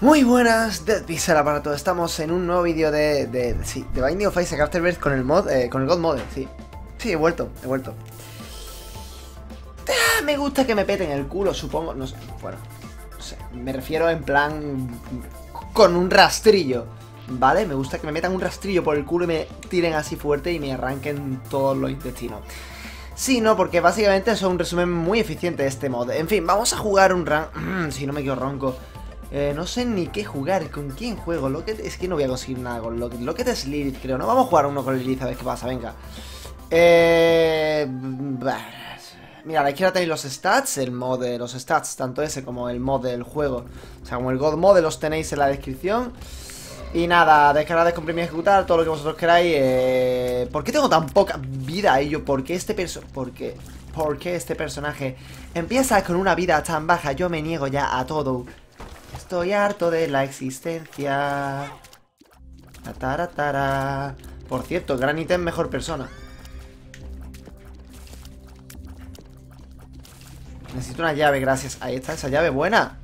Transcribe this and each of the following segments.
Muy buenas, Dead Pixel aparato. Estamos en un nuevo vídeo de Binding of Isaac Afterbirth con el mod, con el God Mode, sí. Sí, he vuelto. Me gusta que me peten el culo, supongo. No sé, bueno, no sé. Me refiero en plan con un rastrillo, ¿vale? Me gusta que me metan un rastrillo por el culo y me tiren así fuerte y me arranquen todos los intestinos. Sí, no, porque básicamente eso es un resumen muy eficiente de este mod. En fin, vamos a jugar un run. Si no me quedo ronco. No sé ni qué jugar, ¿con quién juego? Es que no voy a conseguir nada con Locket. Locket es Lilith, creo, ¿no? Vamos a jugar uno con Lilith a ver qué pasa, venga. Mira, a la izquierda tenéis los stats, el mod de los stats, tanto ese como el mod del juego. O sea, como el God Mode los tenéis en la descripción. Y nada, descargar, descomprimir, ejecutar, todo lo que vosotros queráis. ¿Por qué tengo tan poca vida, ello? ¿Por qué este personaje empieza con una vida tan baja? Yo me niego ya a todo. Estoy harto de la existencia. Taratara. Por cierto, gran ítem, mejor persona. Necesito una llave, gracias. Ahí está esa llave, buena.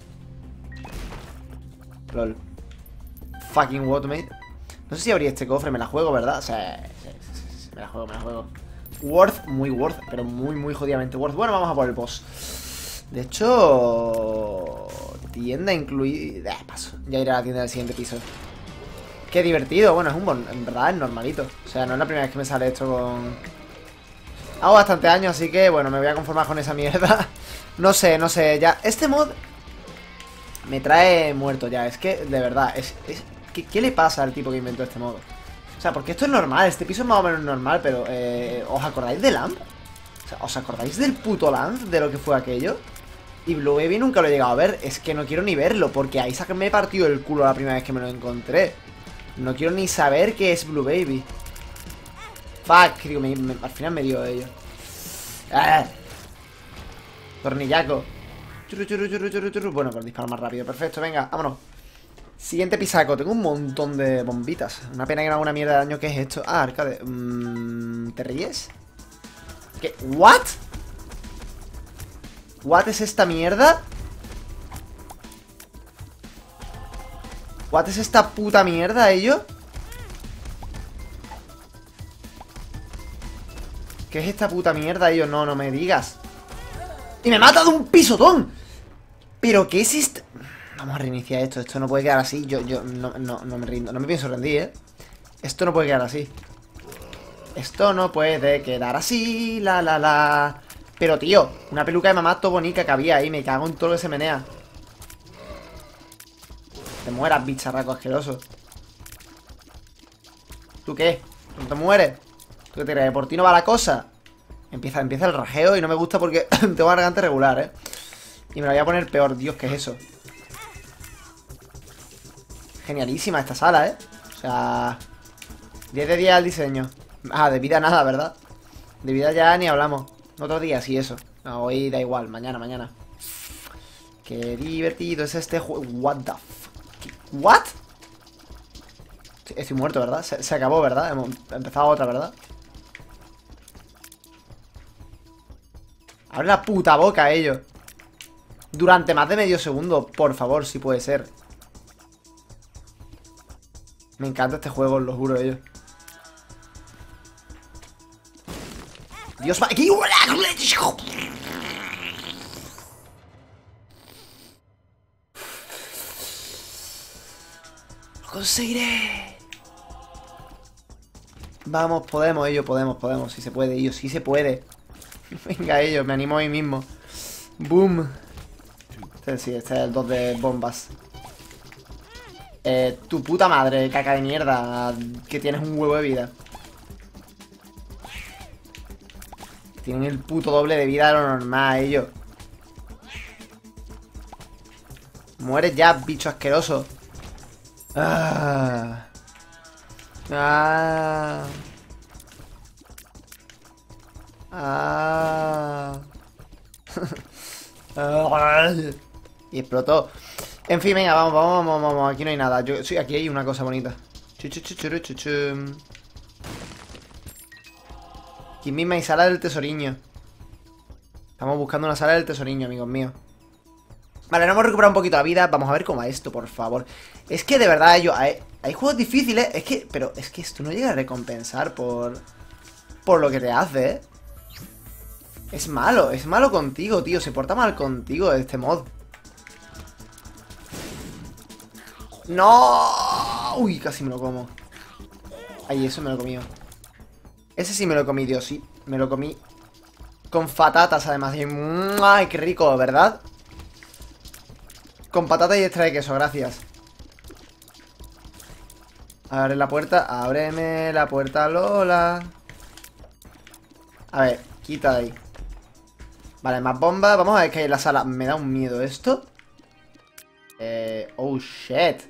Lol. Fucking what, mate. No sé si abrí este cofre, me la juego, ¿verdad? O sea, sí, me la juego. Worth, muy worth, pero muy jodidamente worth. Bueno, vamos a por el boss. De hecho, tienda incluida. Paso. Ya iré a la tienda del siguiente piso. Qué divertido. Bueno, en verdad es normalito. O sea, no es la primera vez que me sale esto con... Hago bastante años, así que bueno, me voy a conformar con esa mierda. No sé, ya. Este mod me trae muerto ya. Es que, de verdad, ¿qué le pasa al tipo que inventó este modo? O sea, porque esto es normal. Este piso es más o menos normal, pero ¿os acordáis de Lamp? O sea, ¿os acordáis del puto Lamp? De lo que fue aquello. Y Blue Baby nunca lo he llegado a ver. Es que no quiero ni verlo, porque a Isaac me partió el culo la primera vez que me lo encontré. No quiero ni saber qué es Blue Baby. Fuck, digo, al final me dio ello. Tornillaco. Bueno, pues disparo más rápido. Perfecto, venga, vámonos. Siguiente pisaco. Tengo un montón de bombitas. Una pena que no haga una mierda de daño. ¿Qué es esto? Ah, arcade. ¿Te ríes? ¿Qué? ¿What? ¿What es esta mierda? ¿What es esta puta mierda, ello? ¿Qué es esta puta mierda, ello? No me digas. ¡Y me mata de un pisotón! ¿Pero qué es esto? Vamos a reiniciar esto. Esto no puede quedar así. Yo no me rindo. No me pienso rendir, ¿eh? Esto no puede quedar así. Esto no puede quedar así. Pero, tío, una peluca de mamá todo bonita que había ahí. Me cago en todo lo que se menea. Te mueras, bicharraco asqueroso. ¿Tú qué? ¿No te mueres? ¿Tú qué te crees? ¿Por ti no va la cosa? Empieza el rajeo y no me gusta porque tengo una garganta regular, ¿eh? Y me la voy a poner peor. Dios, ¿qué es eso? Genialísima esta sala, ¿eh? O sea... 10 de 10 al diseño. Ah, de vida nada, ¿verdad? De vida ya ni hablamos. Otro día sí, eso. No, hoy da igual, mañana. Qué divertido es este juego. What the fuck? ¿What? Estoy muerto, ¿verdad? Se acabó, ¿verdad? Hemos empezado otra, ¿verdad? Abre la puta boca, ellos. Durante más de medio segundo, por favor, si puede ser. Me encanta este juego, os lo juro, ellos. Dios, va... ¡Lo conseguiré! Vamos, podemos, ellos, podemos. Si se puede, ellos, si se puede. Venga, ellos, me animo a mí mismo. Boom. Este es el 2 de bombas. Tu puta madre, caca de mierda. Que tienes un huevo de vida. Tienen el puto doble de vida de lo normal, ellos. Mueres ya, bicho asqueroso. Y explotó. En fin, venga, vamos. Aquí no hay nada. Sí, aquí hay una cosa bonita. Aquí misma hay sala del tesoriño. Estamos buscando una sala del tesoriño, amigos míos. Vale, no hemos recuperado un poquito la vida. Vamos a ver cómo va esto, por favor. Es que de verdad, hay juegos difíciles. Pero es que esto no llega a recompensar por lo que te hace, ¿eh? Es malo contigo, tío. Se porta mal contigo este mod. ¡No! Uy, casi me lo como. Ay, eso me lo he comido. Ese sí me lo comí, Dios, sí. Me lo comí con patatas, además. ¡Ay, qué rico!, ¿verdad? Con patata y extra de queso, gracias. Abre la puerta. Ábreme la puerta, Lola. A ver, quita de ahí. Vale, más bombas. Vamos a ver qué hay en la sala. Me da un miedo esto. Oh, shit.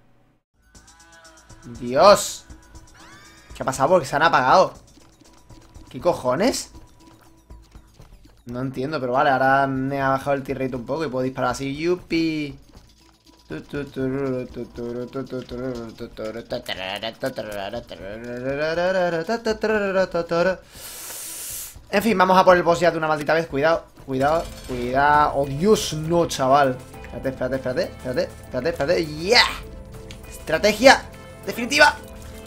Dios. ¿Qué ha pasado? Porque se han apagado. ¿Qué cojones? No entiendo, pero vale, ahora me ha bajado el tier rate un poco y puedo disparar así. ¡Yupi! En fin, vamos a por el boss ya de una maldita vez. Cuidado, cuidado, cuidado. ¡Oh, Dios, no, chaval! Espérate. ¡Yeah! Estrategia definitiva.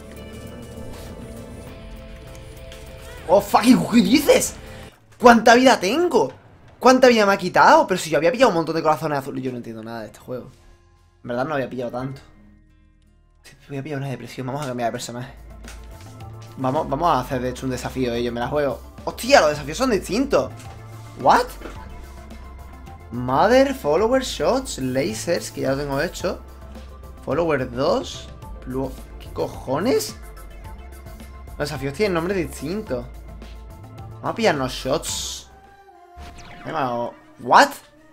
¡Oh, fucking! ¿Qué dices? ¿Cuánta vida tengo? ¿Cuánta vida me ha quitado? Pero si yo había pillado un montón de corazones azules. Yo no entiendo nada de este juego. En verdad no había pillado tanto. Voy a pillar una depresión. Vamos a cambiar de personaje. Vamos a hacer de hecho un desafío. Yo me la juego. ¡Hostia! Los desafíos son distintos. ¿What? Mother, Follower, Shots, Lasers, que ya lo tengo hecho. Follower 2. ¿Qué cojones? Los desafíos tienen nombres distintos. Vamos a pillarnos Shots. ¿What?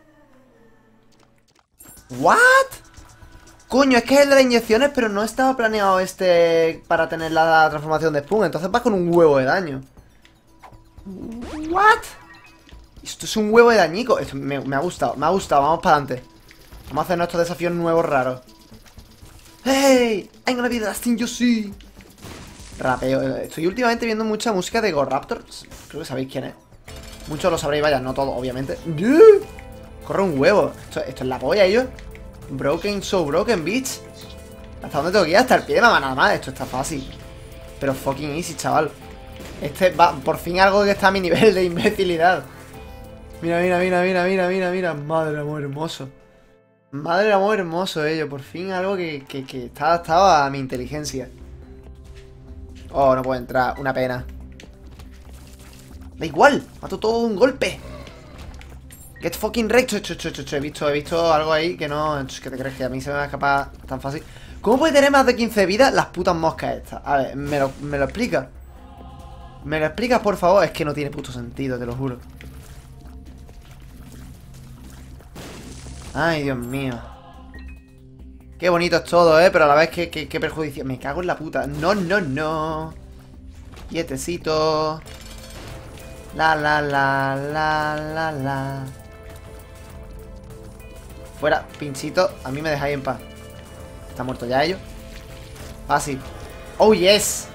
¿What? Coño, es que es el de las inyecciones, pero no estaba planeado para tener la transformación de Spoon. Entonces vas con un huevo de daño. ¿What? Esto es un huevo de dañico. Esto me ha gustado, vamos para adelante. Vamos a hacer nuestros desafíos nuevos raros. ¡Hey! I'm gonna be the last thing you see. Rapeo. Estoy últimamente viendo mucha música de GoRaptor. Creo que sabéis quién es. Muchos lo sabréis, vaya, no todos, obviamente. Corre un huevo. Esto es la polla, ellos. Broken, so broken, bitch. ¿Hasta dónde tengo que ir? Hasta el pie de mamá, nada más. Esto está fácil. Pero fucking easy, chaval. Este va, por fin algo que está a mi nivel de imbecilidad. Mira. Madre del amor hermoso. Madre del amor hermoso, ello. Por fin algo que está adaptado a mi inteligencia. Oh, no puedo entrar. Una pena. Da igual. Mato todo de un golpe. Get fucking wrecked. He visto algo ahí que no... ¿Qué te crees? Que a mí se me va a escapar tan fácil. ¿Cómo puede tener más de 15 vidas las putas moscas estas? A ver, ¿me lo explicas? ¿Me lo explicas, por favor? Es que no tiene puto sentido, te lo juro. Ay, Dios mío. Qué bonito es todo, pero a la vez que perjudicial. Me cago en la puta. No. Quietecito. La. Fuera, pinchito. A mí me dejáis en paz. Está muerto ya ellos. Fácil. Oh, yes.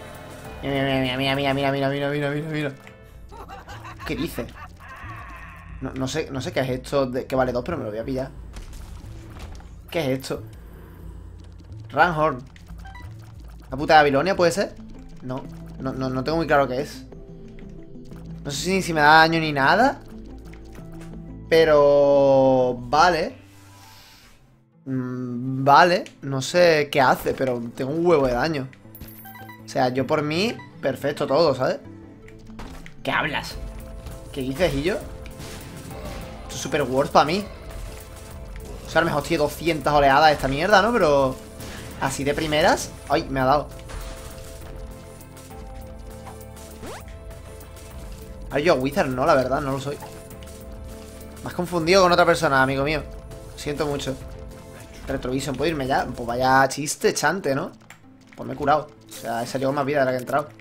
Mira. ¿Qué dice? No sé qué es esto que vale 2, pero me lo voy a pillar. ¿Qué es esto? Ranhorn. ¿La puta de Babilonia puede ser? No tengo muy claro qué es. No sé si me da daño ni nada. Pero... Vale. Vale. No sé qué hace, pero tengo un huevo de daño. O sea, yo por mí, perfecto todo, ¿sabes? ¿Qué hablas? ¿Qué dices, y yo? Esto es super worth para mí. O sea, a lo mejor tiene 200 oleadas esta mierda, ¿no? Pero... Así de primeras... ¡Ay! Me ha dado. Ay, yo Wizard no, la verdad, no lo soy. Me has confundido con otra persona, amigo mío. Siento mucho. Retrovision, ¿puedo irme ya? Pues vaya chiste, chante, ¿no? Pues me he curado. O sea, he salido más vida de la que he entrado.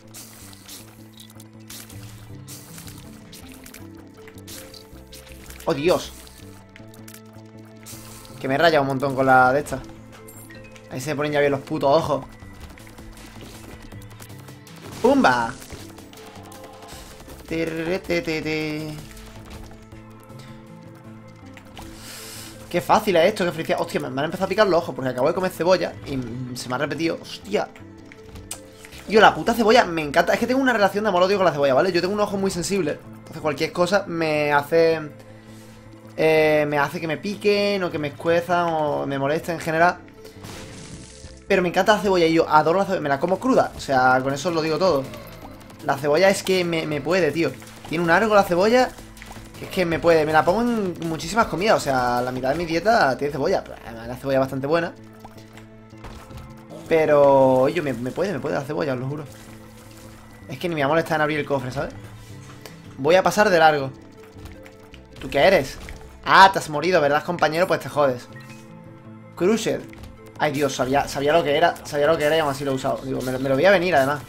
¡Oh, Dios! Que me he rayado un montón con la de esta. Ahí se me ponen ya bien los putos ojos. ¡Pumba! Qué fácil es esto, qué felicidad. Hostia, me han empezado a picar los ojos porque acabo de comer cebolla y se me ha repetido. Hostia. Yo, la puta cebolla me encanta. Es que tengo una relación de amor-odio con la cebolla, ¿vale? Yo tengo un ojo muy sensible. Entonces cualquier cosa me hace... me hace que me piquen o que me escuezan o me molesten en general. Pero me encanta la cebolla y yo adoro la cebolla. Me la como cruda. O sea, con eso os lo digo todo. La cebolla es que me puede, tío. Tiene un algo la cebolla que es que me puede. Me la pongo en muchísimas comidas. O sea, la mitad de mi dieta tiene cebolla. La cebolla es bastante buena. Pero, oye, me puede la cebolla, os lo juro. Es que ni me va a molestar en abrir el cofre, ¿sabes? Voy a pasar de largo. ¿Tú qué eres? Ah, te has morido, ¿verdad, compañero? Pues te jodes. Crushed. Ay, Dios, sabía lo que era. Sabía lo que era y aún así lo he usado. Digo, me lo voy a venir, además.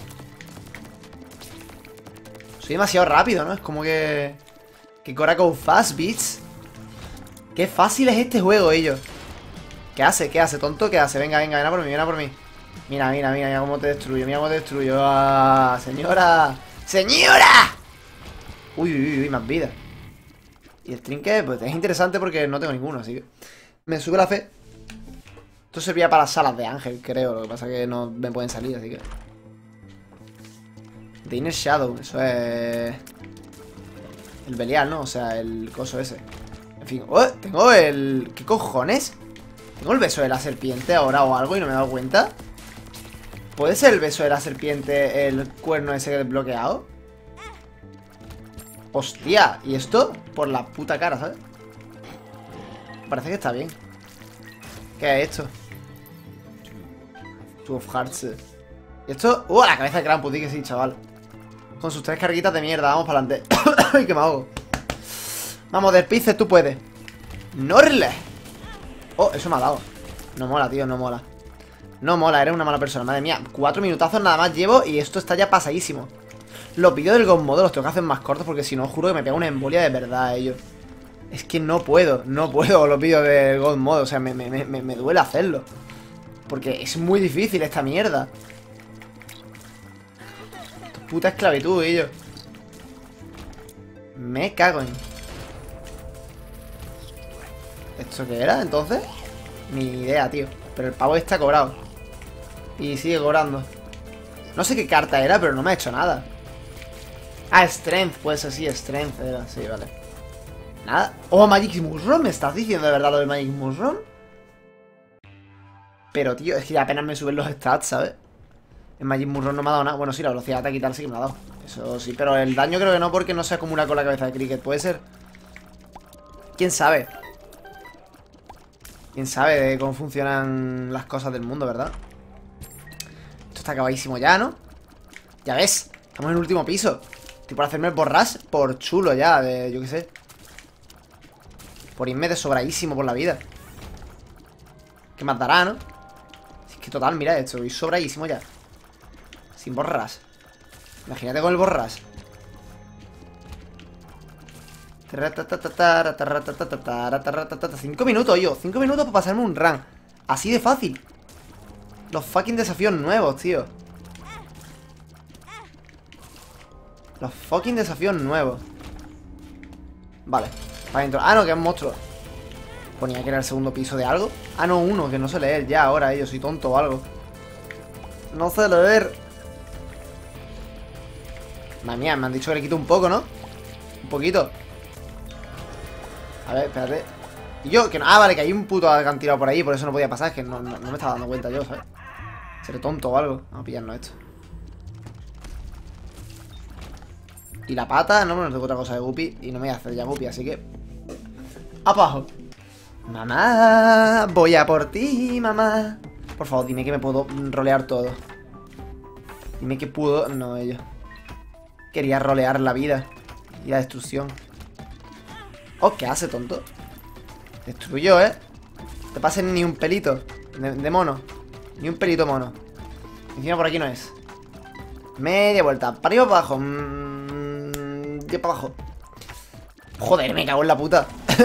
Soy demasiado rápido, ¿no? Es como que... Que Cora go fast, bitch. Qué fácil es este juego, ellos. ¿Qué hace? ¿Qué hace, tonto? ¿Qué hace? Venga, venga, ven a por mí, ven a por mí. Mira, mira, mira, mira cómo te destruyo. Mira cómo te destruyo. ¡Ah, señora! ¡Señora! Uy, uy, uy, más vida. Y el trinket, pues es interesante porque no tengo ninguno, así que... Me sube la fe. Esto servía para las salas de ángel, creo. Lo que pasa es que no me pueden salir, así que... The Inner Shadow, eso es... El Belial, ¿no? O sea, el coso ese. En fin, ¡oh! Tengo el... ¿Qué cojones? ¿Tengo el beso de la serpiente ahora o algo y no me he dado cuenta? ¿Puede ser el beso de la serpiente el cuerno ese desbloqueado? Hostia, ¿y esto? Por la puta cara, ¿sabes? Parece que está bien. ¿Qué es esto? Two of Hearts. ¿Y esto? La cabeza de Krampus, di que sí, chaval. Con sus 3 carguitas de mierda, vamos para adelante. ¡Ay, que me ahogo! Vamos, Despice, tú puedes. ¡Norle! Oh, eso me ha dado. No mola, tío, no mola. No mola, eres una mala persona, madre mía. 4 minutazos nada más llevo y esto está ya pasadísimo. Los vídeos del God Mode los tengo que hacer más cortos porque si no, juro que me pega una embolia de verdad ellos. Es que no puedo con los vídeos del God Mode. O sea, me duele hacerlo. Porque es muy difícil esta mierda. Esto es puta esclavitud, ellos. Me cago en... ¿Esto qué era, entonces? Ni idea, tío. Pero el pavo está cobrado. Y sigue cobrando. No sé qué carta era, pero no me ha hecho nada. Ah, Strength, pues así, Strength era. Sí, vale. Nada. Oh, Magic Mushroom. ¿Me estás diciendo de verdad lo del Magic Mushroom? Pero, tío, es que apenas me suben los stats, ¿sabes? El Magic Mushroom no me ha dado nada. Bueno, sí, la velocidad de ataque y tal sí que me ha dado. Eso sí, pero el daño creo que no, porque no se acumula con la cabeza de Cricket. ¿Puede ser? ¿Quién sabe? ¿Quién sabe de cómo funcionan las cosas del mundo, verdad? Esto está acabadísimo ya, ¿no? Ya ves, estamos en el último piso. Estoy por hacerme el borrash por chulo ya, de yo qué sé. Por irme de sobradísimo por la vida. ¿Qué más dará, no? Es que total, mira esto, voy sobradísimo ya. Sin borrash. Imagínate con el borrash. 5 minutos, yo. 5 minutos para pasarme un run. Así de fácil. Los fucking desafíos nuevos, tío. Los fucking desafíos nuevos. Vale, para adentro. Ah, no, que es un monstruo. Ponía que era el segundo piso de algo. Ah, no, uno, que no sé leer ya ahora, yo soy tonto o algo. No sé leer. Madre mía, me han dicho que le quito un poco, ¿no? Un poquito. A ver, espérate. Y yo, que no... Ah, vale, que hay un puto acantilado por ahí, por eso no podía pasar. Es que no me estaba dando cuenta yo, ¿sabes? Seré tonto o algo. Vamos a pillarnos esto. Y la pata, no tengo otra cosa de Guppy. Y no me voy a hacer ya Guppy, así que... ¡Abajo! Mamá, voy a por ti, mamá. Por favor, dime que me puedo rolear todo. Dime que puedo... No, ello. Quería rolear la vida y la destrucción. Oh, ¿qué hace, tonto? Destruyó, ¿eh? No te pasen ni un pelito de mono. Ni un pelito mono. Encima por aquí no es. Media vuelta. Para arriba o para abajo. Ya para abajo. Joder, me cago en la puta.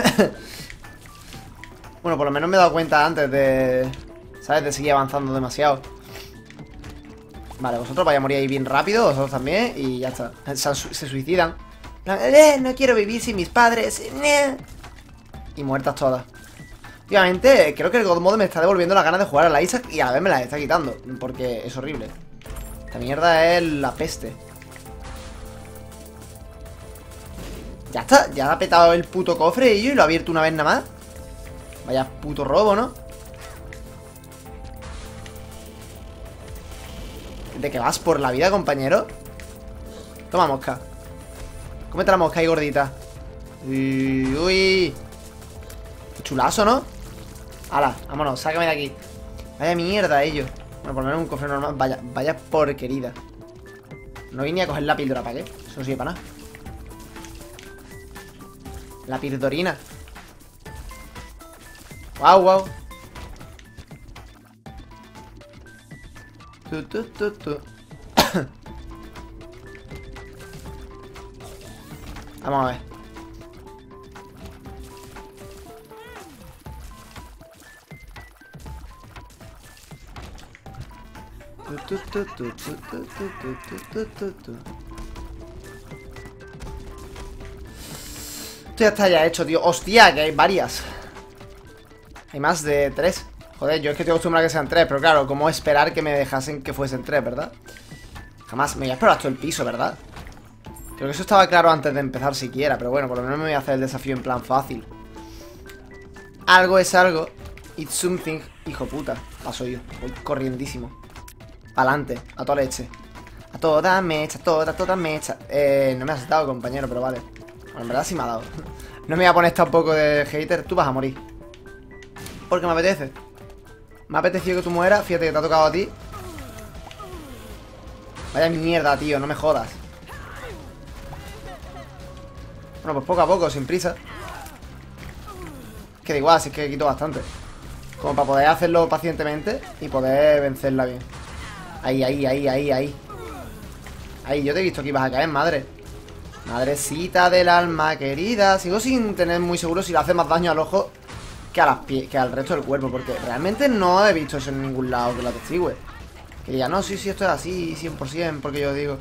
Bueno, por lo menos me he dado cuenta antes de... ¿Sabes? De seguir avanzando demasiado. Vale, vosotros vais a morir ahí bien rápido. Vosotros también. Y ya está. Se suicidan. No quiero vivir sin mis padres. Y muertas todas. Últimamente creo que el God Mode me está devolviendo las ganas de jugar a la Isaac y a la vez me las está quitando, porque es horrible. Esta mierda es la peste. Ya está, ya ha petado el puto cofre y lo ha abierto una vez nada más. Vaya puto robo, ¿no? ¿De qué vas por la vida, compañero? Toma, mosca. Cómete la mosca ahí, gordita. Uy, uy. Chulazo, ¿no? Hala, vámonos, sácame de aquí. Vaya mierda, ellos. Bueno, por lo menos un cofre normal. Vaya porquerida. No vine a coger la píldora, ¿para qué? Eso no sirve para nada. La pildorina. Wow, wow. Vamos a ver. Esto ya está ya hecho, tío. Hostia, que hay varias. Hay más de 3. Joder, yo es que estoy acostumbrado a que sean 3. Pero claro, ¿cómo esperar que me dejasen que fuesen 3, verdad? Jamás, me voy a explorar todo el piso, ¿verdad? Creo que eso estaba claro antes de empezar siquiera. Pero bueno, por lo menos me voy a hacer el desafío en plan fácil. Algo es algo. It's something. Hijo puta, paso yo, voy corriendísimo. Pa'lante, a toda leche. A toda mecha, toda mecha. No me has dado, compañero, pero vale. Bueno, en verdad sí me ha dado. No me voy a poner tampoco de hater. Tú vas a morir. Porque me apetece. Me ha apetecido que tú mueras. Fíjate que te ha tocado a ti. Vaya mierda, tío, no me jodas. Bueno, pues poco a poco, sin prisa. Que da igual, si es que quito bastante. Como para poder hacerlo pacientemente y poder vencerla bien. Ahí. Ahí, yo te he visto que ibas a caer, madre. Madrecita del alma querida. Sigo sin tener muy seguro si le hace más daño al ojo que a las que al resto del cuerpo. Porque realmente no he visto eso en ningún lado que lo atestigue. Que diga, no, sí, esto es así, 100%, porque yo digo.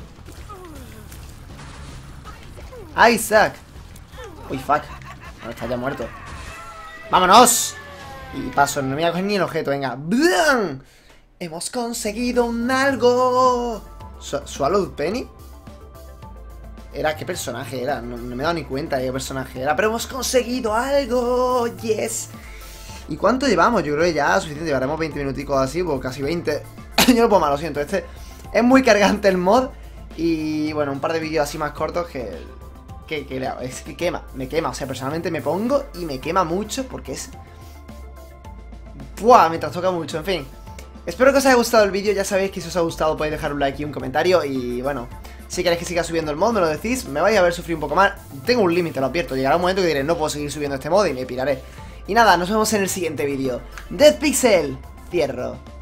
Isaac. Uy, fuck. No, está ya muerto. ¡Vámonos! Y paso, no me voy a coger ni el objeto, venga. ¡Blam! Hemos conseguido un algo. ¿Swallowed Penny? ¿Qué personaje era? No me he dado ni cuenta de qué personaje era. Pero hemos conseguido algo. Yes. ¿Y cuánto llevamos? Yo creo que ya suficiente. Llevaremos 20 minuticos así, pues casi 20. Yo no puedo más, lo siento. Este es muy cargante el mod. Y bueno, un par de vídeos así más cortos que es que quema, me quema. O sea, personalmente me pongo y me quema mucho porque es... ¡Buah! Me trastoca mucho, en fin. Espero que os haya gustado el vídeo. Ya sabéis que si os ha gustado podéis dejar un like y un comentario. Y bueno, si queréis que siga subiendo el mod, me lo decís. Me vais a ver sufrir un poco más. Tengo un límite, lo advierto. Llegará un momento que diré, no puedo seguir subiendo este mod y me piraré. Y nada, nos vemos en el siguiente vídeo. Dead Pixel, cierro.